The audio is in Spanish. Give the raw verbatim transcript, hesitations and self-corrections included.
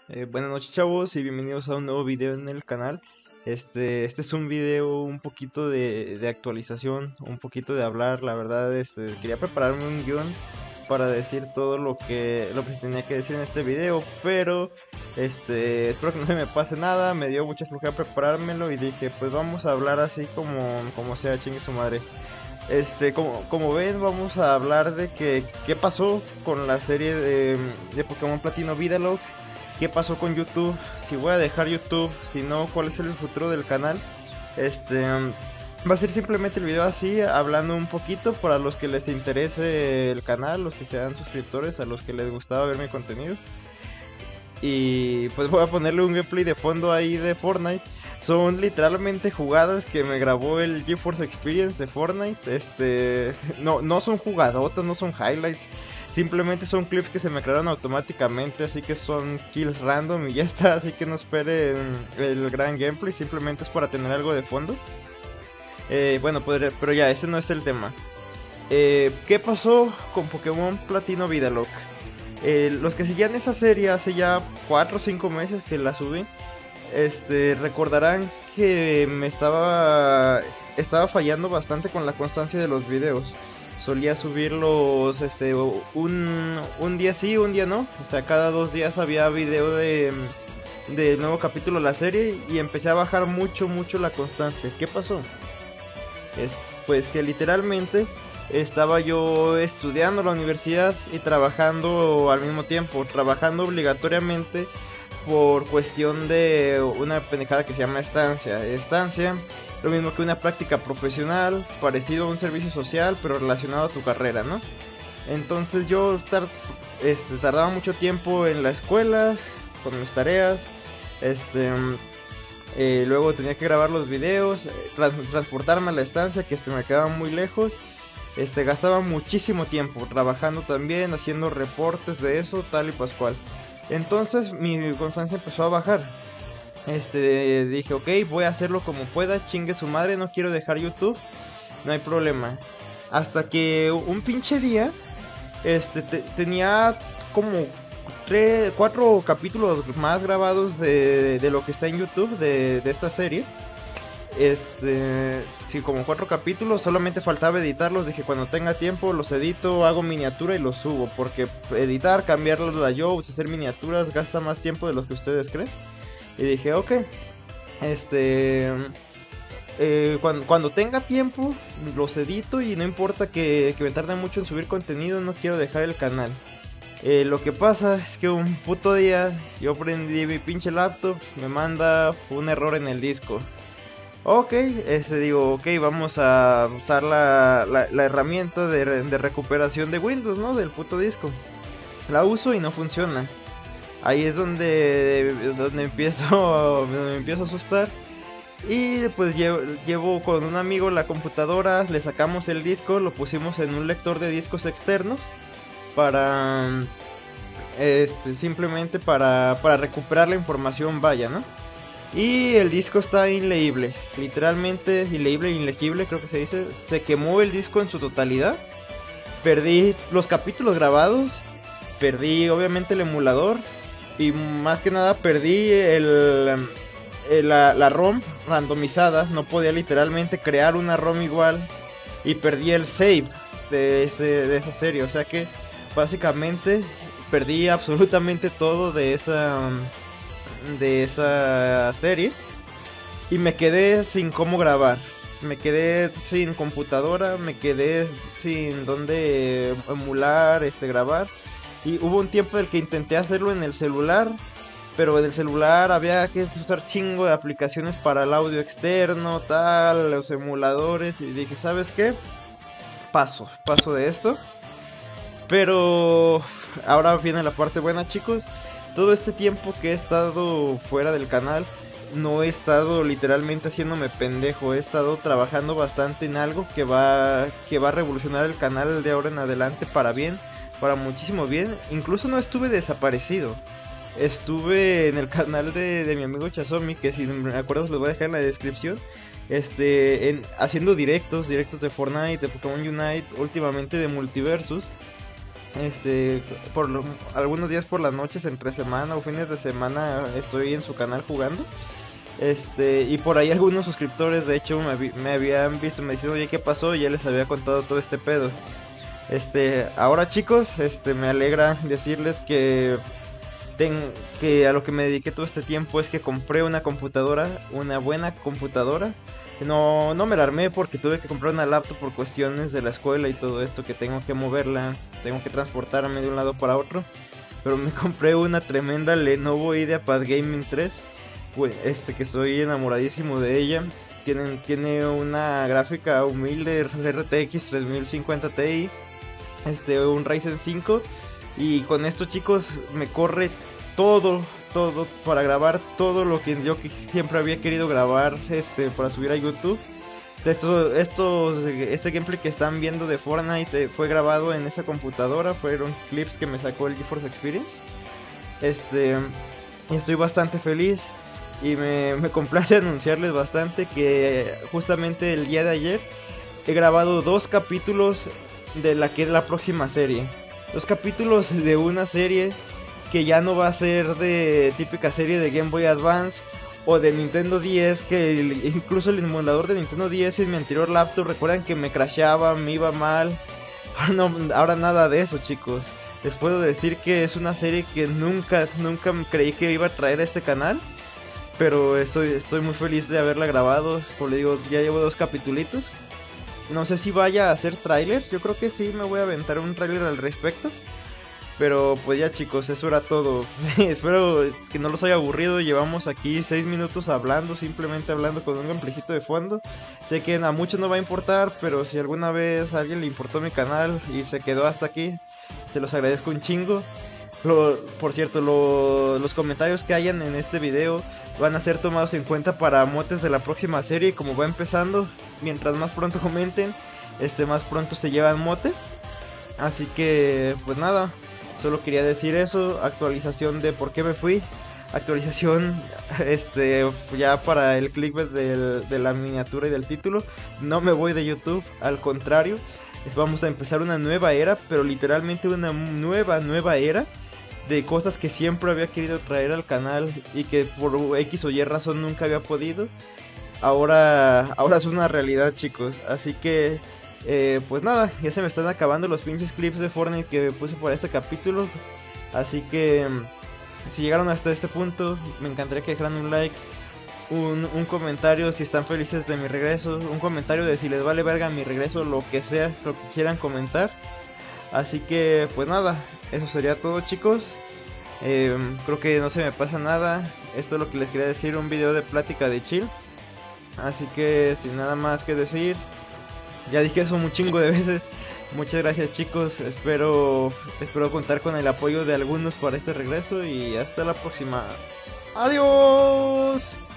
Eh, buenas noches, chavos, y bienvenidos a un nuevo video en el canal. Este, este es un video un poquito de, de actualización, un poquito de hablar. La verdad, este, quería prepararme un guión para decir todo lo que lo que tenía que decir en este video, pero este, espero que no se me pase nada. Me dio mucha flojera preparármelo y dije, pues vamos a hablar así como, como sea, chingue su madre. Este, como, como ven, vamos a hablar de que qué pasó con la serie de, de Pokémon Platino Vidalog. ¿Qué pasó con YouTube? Si voy a dejar YouTube, si no, ¿cuál es el futuro del canal? Este, va a ser simplemente el video así, hablando un poquito para los que les interese el canal, los que sean suscriptores, a los que les gustaba ver mi contenido. Y pues voy a ponerle un gameplay de fondo ahí de Fortnite. Son literalmente jugadas que me grabó el GeForce Experience de Fortnite. Este, no, no son jugadotas, no son highlights. Simplemente son clips que se me crearon automáticamente, así que son kills random y ya está. Así que no esperen el gran gameplay, simplemente es para tener algo de fondo. Eh, bueno, podré, pero ya, ese no es el tema. Eh, ¿Qué pasó con Pokémon Platino Vidalog? Eh, los que seguían esa serie hace ya cuatro o cinco meses que la subí, este, recordarán que me estaba, estaba fallando bastante con la constancia de los videos. Solía subirlos este, un, un día sí, un día no. O sea, cada dos días había video de, de nuevo capítulo de la serie y empecé a bajar mucho, mucho la constancia. ¿Qué pasó? Este, pues que literalmente estaba yo estudiando en la universidad y trabajando al mismo tiempo, trabajando obligatoriamente por cuestión de una pendejada que se llama estancia. Estancia, lo mismo que una práctica profesional, parecido a un servicio social, pero relacionado a tu carrera, ¿no? Entonces yo tar este, tardaba mucho tiempo en la escuela, con mis tareas, este... Eh, luego tenía que grabar los videos, trans transportarme a la estancia que este, me quedaba muy lejos. Este, gastaba muchísimo tiempo trabajando también, haciendo reportes de eso, tal y pascual. Entonces mi constancia empezó a bajar. Este, dije, ok, voy a hacerlo como pueda, chingue su madre, no quiero dejar YouTube, no hay problema. Hasta que un pinche día, este, te tenía como tres, cuatro capítulos más grabados de, de lo que está en YouTube de, de esta serie. Este, sí, como cuatro capítulos, solamente faltaba editarlos. Dije, cuando tenga tiempo los edito, hago miniatura y los subo. Porque editar, cambiarlos a layout, hacer miniaturas gasta más tiempo de lo que ustedes creen. Y dije, ok, este, eh, cuando, cuando tenga tiempo los edito y no importa que, que me tarde mucho en subir contenido, no quiero dejar el canal. Eh, lo que pasa es que un puto día yo prendí mi pinche laptop, me manda un error en el disco. Ok, este digo, ok, vamos a usar la, la, la herramienta de, de recuperación de Windows, ¿no? Del puto disco. La uso y no funciona. Ahí es donde, donde empiezo, donde me empiezo a asustar. Y pues llevo, llevo con un amigo la computadora, le sacamos el disco, lo pusimos en un lector de discos externos. Para este, simplemente para, para recuperar la información, vaya, ¿no? Y el disco está inleíble, literalmente inleíble, ilegible, creo que se dice. Se quemó el disco en su totalidad. Perdí los capítulos grabados, perdí obviamente el emulador y más que nada perdí el, el la, la ROM randomizada. No podía literalmente crear una ROM igual y perdí el save de, ese, de esa serie, o sea que básicamente perdí absolutamente todo de esa de esa serie y me quedé sin cómo grabar. Me quedé sin computadora, me quedé sin dónde emular, este grabar. Y hubo un tiempo en el que intenté hacerlo en el celular, pero en el celular había que usar chingo de aplicaciones para el audio externo, tal, los emuladores, y dije, ¿sabes qué? Paso, paso de esto. Pero ahora viene la parte buena, chicos. Todo este tiempo que he estado fuera del canal, no he estado literalmente haciéndome pendejo. He estado trabajando bastante en algo que va, que va a revolucionar el canal de ahora en adelante para bien, para muchísimo bien. Incluso no estuve desaparecido. Estuve en el canal de, de mi amigo Chazomi, que si me acuerdo los voy a dejar en la descripción. Este, en, haciendo directos, directos de Fortnite, de Pokémon Unite, últimamente de Multiversus. Este, por lo- algunos días por las noches, entre semana o fines de semana, estoy en su canal jugando. Este, y por ahí algunos suscriptores, de hecho, me, vi- me habían visto, me decían, oye, ¿qué pasó? Y ya les había contado todo este pedo. Este, ahora chicos, este, me alegra decirles que, ten- que a lo que me dediqué todo este tiempo es que compré una computadora, una buena computadora. No, no me la armé porque tuve que comprar una laptop por cuestiones de la escuela y todo esto, que tengo que moverla, tengo que transportarme de un lado para otro. Pero me compré una tremenda Lenovo IdeaPad Gaming tres, güey, este, que estoy enamoradísimo de ella. Tienen, tiene una gráfica humilde R T X tres mil cincuenta Ti, este, un Ryzen cinco. Y con esto chicos me corre todo, todo para grabar todo lo que yo que siempre había querido grabar, este, para subir a YouTube. Esto, estos, este gameplay que están viendo de Fortnite eh, fue grabado en esa computadora, fueron clips que me sacó el GeForce Experience. Este, estoy bastante feliz y me, me complace anunciarles bastante que justamente el día de ayer he grabado dos capítulos de la que es la próxima serie. Dos capítulos de una serie que ya no va a ser de típica serie de Game Boy Advance o de Nintendo diez, que el- incluso el emulador de Nintendo diez en mi anterior laptop, recuerdan que me crashaba, me iba mal. Ahora, no, ahora nada de eso, chicos. Les puedo decir que es una serie que nunca, nunca creí que iba a traer a este canal. Pero estoy, estoy muy feliz de haberla grabado. Como le digo, ya llevo dos capitulitos. No sé si vaya a hacer tráiler. Yo creo que sí me voy a aventar un tráiler al respecto. Pero pues ya chicos, eso era todo. Espero que no los haya aburrido. Llevamos aquí seis minutos hablando, simplemente hablando con un gameplaycito de fondo. Sé que a muchos no va a importar, pero si alguna vez a alguien le importó mi canal y se quedó hasta aquí, se los agradezco un chingo. Lo- por cierto, lo- los comentarios que hayan en este video van a ser tomados en cuenta para motes de la próxima serie. Como va empezando, mientras más pronto comenten, este más pronto se llevan mote. Así que, pues nada, solo quería decir eso. Actualización de por qué me fui. Actualización, este, ya para el clickbait del- de la miniatura y del título. No me voy de YouTube, al contrario. Vamos a empezar una nueva era, pero literalmente una nueva, nueva era de cosas que siempre había querido traer al canal y que por X o Y razón nunca había podido. Ahora, ahora es una realidad, chicos. Así que, eh, pues nada, ya se me están acabando los pinches clips de Fortnite que puse por este capítulo. Así que, mm, si llegaron hasta este punto, me encantaría que dejaran un like, un, un comentario si están felices de mi regreso, un comentario de si les vale verga mi regreso, lo que sea, lo que quieran comentar. Así que, pues nada, eso sería todo, chicos. Eh, creo que no se me pasa nada. Esto es lo que les quería decir, un video de plática de chill. Así que sin nada más que decir, ya dije eso un chingo de veces. Muchas gracias, chicos. Espero, espero contar con el apoyo de algunos para este regreso y hasta la próxima. Adiós.